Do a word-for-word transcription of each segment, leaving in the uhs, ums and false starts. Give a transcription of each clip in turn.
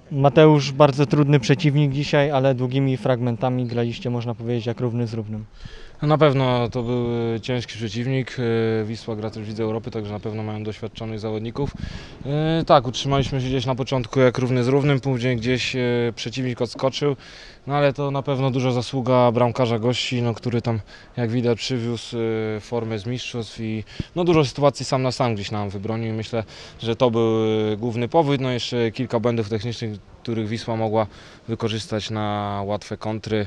Mateusz, bardzo trudny przeciwnik dzisiaj, ale długimi fragmentami graliście, można powiedzieć, jak równy z równym. No na pewno to był e, ciężki przeciwnik. e, Wisła gra też w Lidze Europy, także na pewno mają doświadczonych zawodników. E, Tak, utrzymaliśmy się gdzieś na początku jak równy z równym, później gdzieś e, przeciwnik odskoczył, no ale to na pewno duża zasługa bramkarza gości, no, który tam jak widać przywiózł e, formę z mistrzostw i no, dużo sytuacji sam na sam gdzieś nam wybronił. Myślę, że to był e, główny powód, no jeszcze kilka błędów technicznych, których Wisła mogła wykorzystać na łatwe kontry.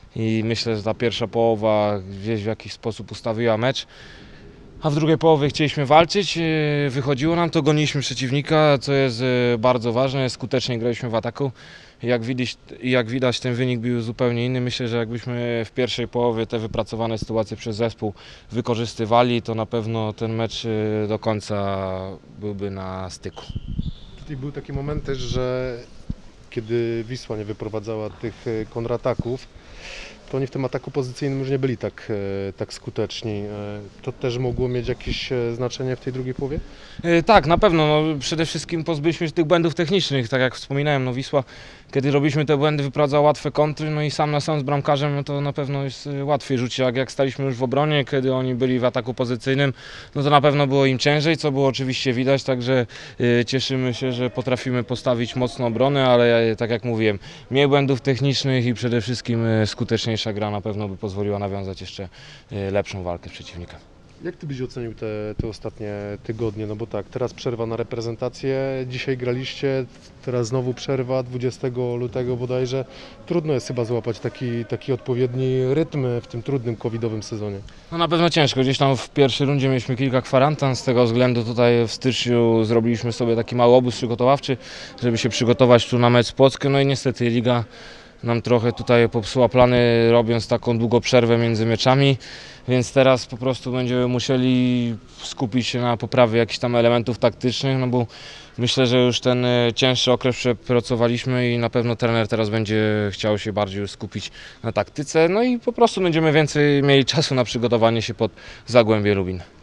I myślę, że ta pierwsza połowa gdzieś w jakiś sposób ustawiła mecz. A w drugiej połowie chcieliśmy walczyć, e, wychodziło nam to, goniliśmy przeciwnika, co jest e, bardzo ważne, skutecznie graliśmy w ataku. Jak widać, jak widać ten wynik był zupełnie inny. Myślę, że jakbyśmy w pierwszej połowie te wypracowane sytuacje przez zespół wykorzystywali, to na pewno ten mecz e, do końca byłby na styku. Tutaj był taki moment też, że kiedy Wisła nie wyprowadzała tych e, kontrataków, to oni w tym ataku pozycyjnym już nie byli tak, e, tak skuteczni. E, To też mogło mieć jakieś e, znaczenie w tej drugiej połowie? E, Tak, na pewno. No, przede wszystkim pozbyliśmy się tych błędów technicznych, tak jak wspominałem, no Wisła, kiedy robiliśmy te błędy, wyprowadzała łatwe kontry, no i sam na sam z bramkarzem, no to na pewno jest e, łatwiej rzucić, jak, jak staliśmy już w obronie, kiedy oni byli w ataku pozycyjnym, no to na pewno było im ciężej, co było oczywiście widać, także e, cieszymy się, że potrafimy postawić mocną obronę, ale e, tak jak mówiłem, mniej błędów technicznych i przede wszystkim e, skuteczniejsza gra na pewno by pozwoliła nawiązać jeszcze e, lepszą walkę z przeciwnikiem. Jak ty byś ocenił te, te ostatnie tygodnie? No bo tak, teraz przerwa na reprezentację, dzisiaj graliście, teraz znowu przerwa, dwudziestego lutego bodajże. Trudno jest chyba złapać taki, taki odpowiedni rytm w tym trudnym covidowym sezonie. No na pewno ciężko, gdzieś tam w pierwszej rundzie mieliśmy kilka kwarantan, z tego względu tutaj w styczniu zrobiliśmy sobie taki mały obóz przygotowawczy, żeby się przygotować tu na mecz z Płockiem, no i niestety liga nam trochę tutaj popsuła plany, robiąc taką długą przerwę między meczami, więc teraz po prostu będziemy musieli skupić się na poprawie jakichś tam elementów taktycznych, no bo myślę, że już ten e, cięższy okres przepracowaliśmy i na pewno trener teraz będzie chciał się bardziej już skupić na taktyce, no i po prostu będziemy więcej mieli czasu na przygotowanie się pod Zagłębie Lubin.